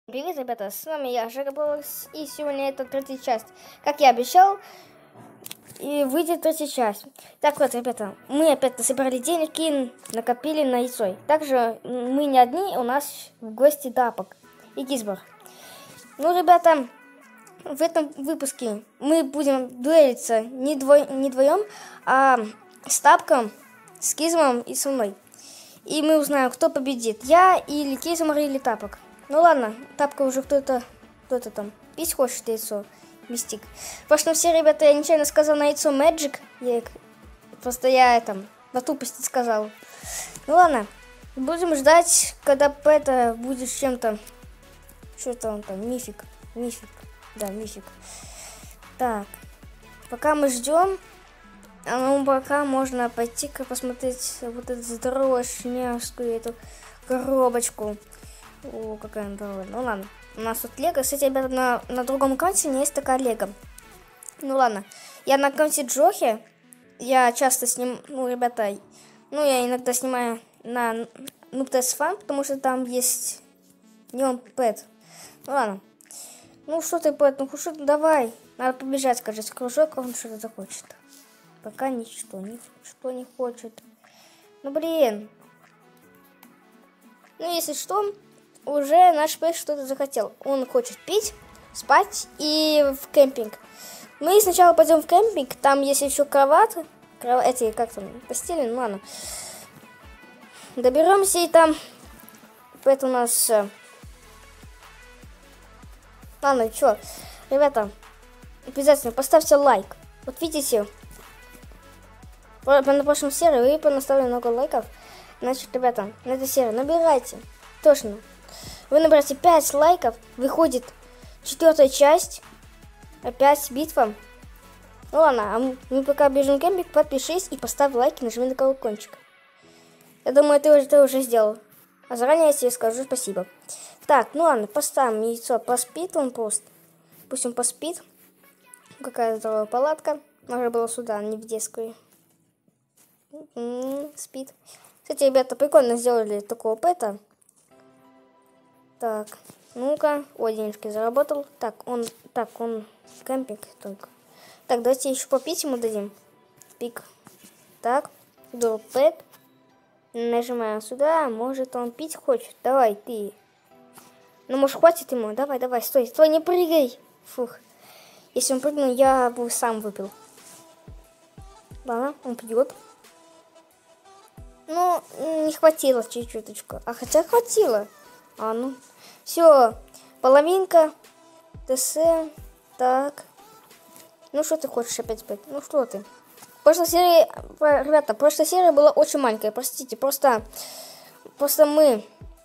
Привет, ребята, с вами я, Жагаблокс, и сегодня это третья часть. Как я обещал, и выйдет третья часть. Так вот, ребята, мы опять собрали денег и накопили на яйцо. Также мы не одни, у нас в гости Тапок и Гизбор. Ну, ребята, в этом выпуске мы будем дуэлиться не вдвоем, а с Тапком, с Гизмом и со мной. И мы узнаем, кто победит, я или Гизмор или Тапок. Ну ладно, Тапка уже кто-то там пить хочет яйцо. Мистик. В прошлом серии, ребята, я нечаянно сказал на яйцо Magic. Просто я там на тупости сказал. Ну ладно, будем ждать, когда это будет чем-то. Что-то он там, мифик. Да, мифик. Так, пока мы ждем, пока можно пойти-ка посмотреть вот эту здоровую шнявскую эту коробочку. О, какая она здоровая. Ну ладно. У нас тут Лего. Кстати, ребята, на другом аккаунте есть такая Лего. Ну ладно. Я на аккаунте Джохи. Я часто снимаю... Ну, ребята... Ну, я иногда снимаю на Noob Test Fun, потому что там есть... Неон Пэт. Ну ладно. Ну, что ты, Пэт? Ну, что ты, давай. Надо побежать, скажи, кружок, он что-то захочет. Пока ничто не хочет. Ну, блин. Ну, если что... Уже наш пес что-то захотел. Он хочет пить, спать и в кемпинг. Мы сначала пойдем в кемпинг. Там есть еще кровати, как там, постели, ну ладно. Доберемся и там. Это у нас... Ладно, что, ребята, обязательно поставьте лайк. Вот видите, на прошлом серии вы понаставили много лайков. Значит, ребята, на этой серии набирайте. Точно. Вы набираете 5 лайков, выходит 4-я часть, опять битва. Ну ладно, а мы пока бежим в кемпинг, подпишись и поставь лайк и нажми на колокольчик. Я думаю, ты уже сделал. А заранее я тебе скажу спасибо. Так, ну ладно, поставим яйцо, поспит он просто. Пусть он поспит. Какая здоровая палатка. Можно было сюда, не в детскую. Спит. Кстати, ребята, прикольно сделали такого пэта. Так, ну-ка, денежки заработал. Так, он кемпинг только. Так, давайте еще попить ему дадим. Пик. Так, дропэт. Нажимаем сюда, может он пить хочет. Давай, ты. Ну, может, хватит ему? Давай, стой, не прыгай. Фух. Если он прыгнул, я бы сам выпил. Ладно, он пьет. Ну, не хватило чуть-чуточку. А хотя хватило. Ну, все, половинка, ТС, так. Ну, что ты хочешь опять спать? Ну, что ты? Прошлая серия была очень маленькая, простите. Просто мы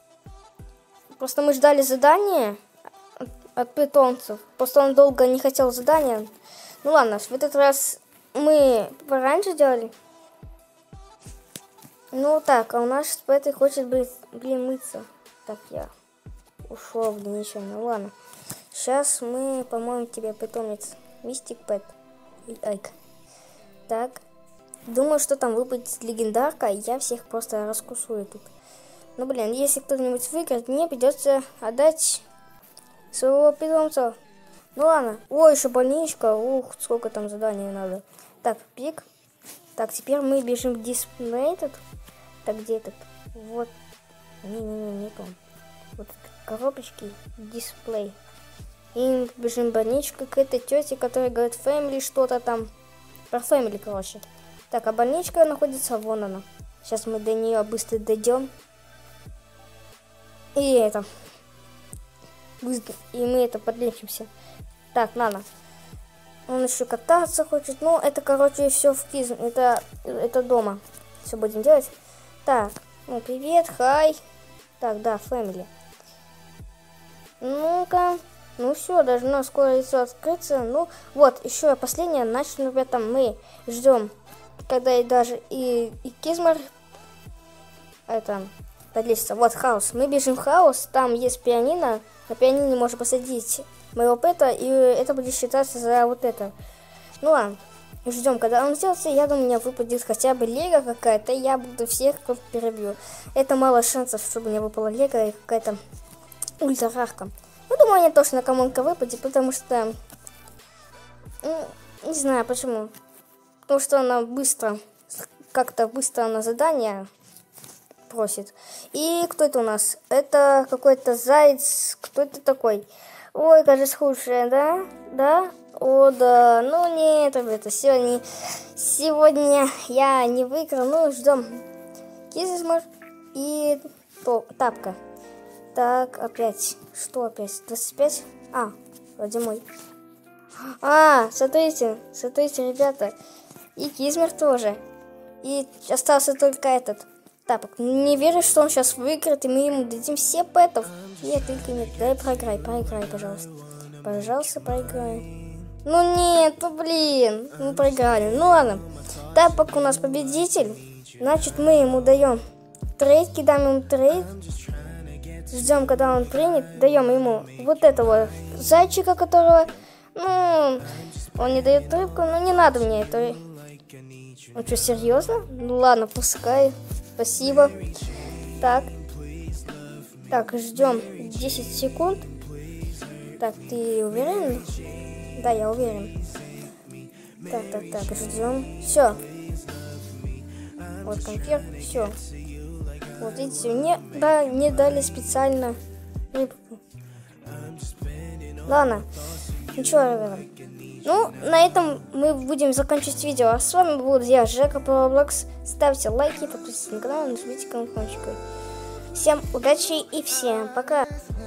ждали задания от питомцев. Просто он долго не хотел задания. Ну, ладно, в этот раз мы пораньше делали. Ну, так, а у нас Пэт хочет, мыться. Так, я ушел в ничего. Ну ладно. Сейчас мы, по-моему, тебе питомец. Мистик Пэт и Айк. Так. Думаю, что там выпадет легендарка, и я всех просто раскусую тут. Ну, блин, если кто-нибудь выиграет, мне придется отдать своего питомца. Ну ладно. Ой, еще больничка. Ух, сколько там заданий надо. Так, пик. Так, теперь мы бежим в дисплей этот. Так, где этот? Вот. Не помню. Вот коробочки, дисплей. И бежим в больничку к этой тете, которая говорит family что-то там. Про family, короче. Так, а больничка находится, вон она. Сейчас мы до нее быстро дойдем. И мы подлечимся. Так, ладно. Он еще кататься хочет. Ну, это, короче, все в кизм. Это дома. Все будем делать. Так, ну, привет, хай. Так, да, family. Ну-ка. Ну все, должно скоро яйцо открыться. Ну, вот, еще последнее. Значит, ребята, мы ждем, когда и даже и Гизмор подлечится. Вот, хаос. Мы бежим в хаос. Там есть пианино. На пианино можно посадить моего пэта, и это будет считаться за вот это. Ну ладно. Ждем, когда он сделается. Я думаю, у меня выпадет хотя бы лего какая-то. Я буду всех перебью. Это мало шансов, чтобы у меня выпала лего и какая-то ультрарарка. думаю, не точно коммунка выпадет, потому что... не знаю почему. Потому что она быстро, как-то быстро на задание просит. И кто это у нас? Это какой-то заяц. Кто это такой? Ой, кажется, худшее, да? Да? О, да. Ну нет, ребята, сегодня я не выиграл. Ну, ждем. Кизисмар и тапка. Так, опять. Что опять? 25? Вроде мой. Смотрите, ребята. И Кизмер тоже. И остался только этот тапок. Не верю, что он сейчас выиграет, и мы ему дадим все пэтов. Нет, только нет. Дай проиграй, пожалуйста. Пожалуйста, проиграй. Ну нет, блин. Мы проиграли. Ну ладно. Тапок у нас победитель. Значит, мы ему даем трейд, кидаем ему трейд. Ждем, когда он принят. Даем ему вот этого зайчика, которого... Ну, он не дает рыбку, но не надо мне это. Он что, серьезно? Ну ладно, пускай. Спасибо. Так, ждем 10 секунд. Так, ты уверен? Да, я уверен. Так, ждем. Все. Вот конфет, все. Вот видите, мне не дали специально рыбку. Ладно. Ничего, ребята. Ну, на этом мы будем заканчивать видео. А с вами был я, Жека по Roblox. Ставьте лайки, подписывайтесь на канал, нажмите колокольчик. Всем удачи и всем пока.